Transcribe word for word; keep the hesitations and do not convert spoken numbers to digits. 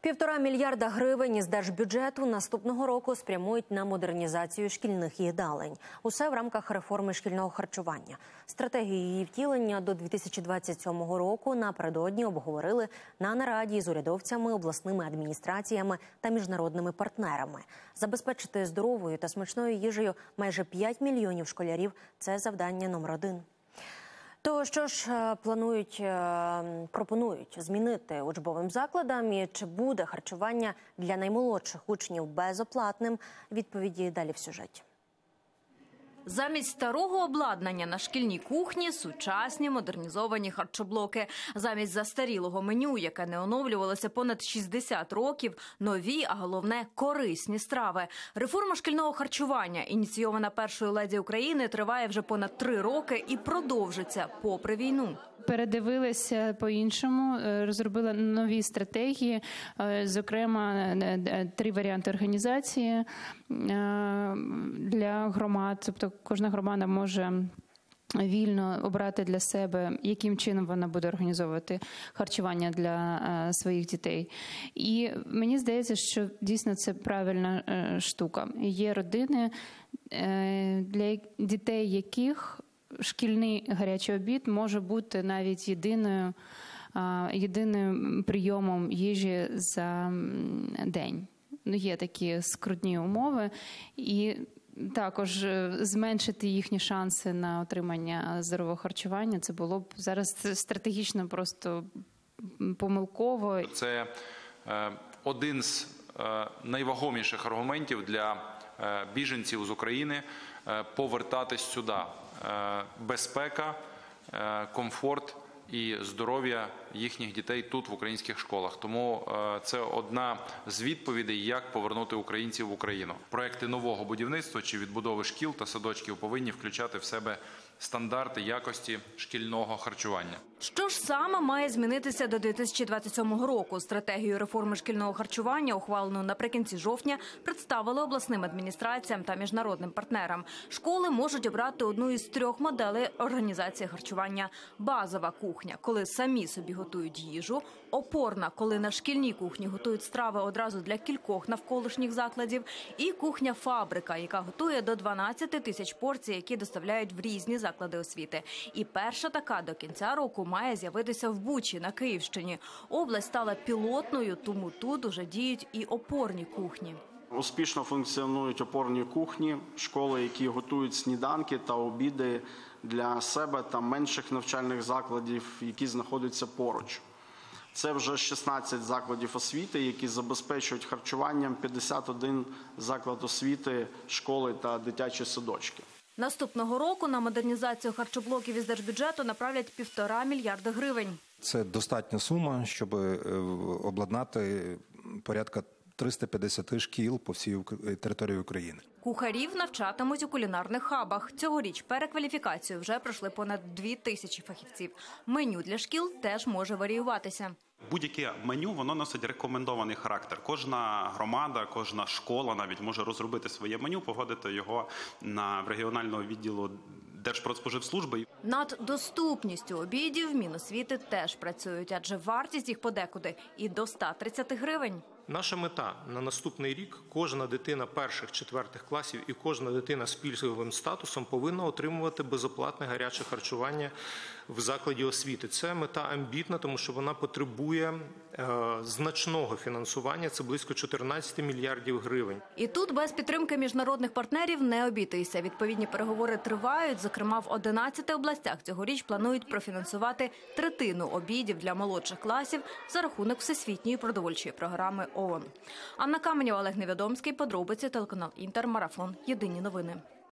Півтора мільярда гривень із держбюджету наступного року спрямують на модернізацію шкільних їдалень. Усе в рамках реформи шкільного харчування. Стратегію її втілення до дві тисячі двадцять сьомого року напередодні обговорили на нараді з урядовцями, обласними адміністраціями та міжнародними партнерами. Забезпечити здоровою та смачною їжею майже п'ять мільйонів школярів – це завдання номер один. То що ж планують, пропонують змінити учбовим закладам і чи буде харчування для наймолодших учнів безоплатним? Відповіді далі в сюжеті. Замість старого обладнання на шкільній кухні – сучасні модернізовані харчоблоки. Замість застарілого меню, яке не оновлювалося понад шістдесят років, нові, а головне – корисні страви. Реформа шкільного харчування, ініційована першою леді України, триває вже понад три роки і продовжиться попри війну. Передивилися по-іншому, розробили нові стратегії, зокрема, три варіанти організації для громад. Тобто кожна громада може вільно обрати для себе, яким чином вона буде організовувати харчування для своїх дітей. І мені здається, що дійсно це правильна штука. Є родини, для дітей яких шкільний гарячий обід може бути навіть єдиною, єдиним прийомом їжі за день. Ну, є такі скрутні умови, і також зменшити їхні шанси на отримання здорового харчування, це було б зараз стратегічно просто помилково. Це один з найвагоміших аргументів для біженців з України повертатись сюди. Безпека, комфорт і здоров'я їхніх дітей тут, в українських школах. Тому це одна з відповідей, як повернути українців в Україну. Проекти нового будівництва чи відбудови шкіл та садочків повинні включати в себе стандарти якості шкільного харчування. Що ж саме має змінитися до дві тисячі двадцять сьомого року? Стратегію реформи шкільного харчування, ухвалену наприкінці жовтня, представили обласним адміністраціям та міжнародним партнерам. Школи можуть обрати одну із трьох моделей організації харчування. Базова кухня, коли самі собі готують їжу. Опорна, коли на шкільній кухні готують страви одразу для кількох навколишніх закладів. І кухня-фабрика, яка готує до дванадцяти тисяч порцій, які доставляють в різні заклади освіти. І перша така до кінця року має з'явитися в Бучі на Київщині. Область стала пілотною, тому тут уже діють і опорні кухні. Успішно функціонують опорні кухні, школи, які готують сніданки та обіди для себе та менших навчальних закладів, які знаходяться поруч. Це вже шістнадцять закладів освіти, які забезпечують харчуванням п'ятдесят один заклад освіти, школи та дитячі садочки. Наступного року на модернізацію харчоблоків із держбюджету направлять півтора мільярда гривень. Це достатня сума, щоб обладнати порядка триста п'ятдесят шкіл по всій території України. Кухарів навчатимуть у кулінарних хабах. Цьогоріч перекваліфікацію вже пройшли понад дві тисячі фахівців. Меню для шкіл теж може варіюватися. Будь-яке меню, воно носить рекомендований характер. Кожна громада, кожна школа навіть може розробити своє меню, погодити його на регіонального відділу Держпродспоживслужби. Над доступністю обідів Міносвіти теж працюють, адже вартість їх подекуди і до ста тридцяти гривень. Наша мета на наступний рік – кожна дитина перших-четвертих класів і кожна дитина з пільговим статусом повинна отримувати безоплатне гаряче харчування в закладі освіти. Це мета амбітна, тому що вона потребує е, значного фінансування, це близько чотирнадцяти мільярдів гривень. І тут без підтримки міжнародних партнерів не обійтися. Відповідні переговори тривають, зокрема в одинадцяти областях цьогоріч планують профінансувати третину обідів для молодших класів за рахунок Всесвітньої продовольчої програми ООН. Анна Каменєва, Олег Невідомський, подробиці, телеканал Інтер, Марафон, Єдині новини.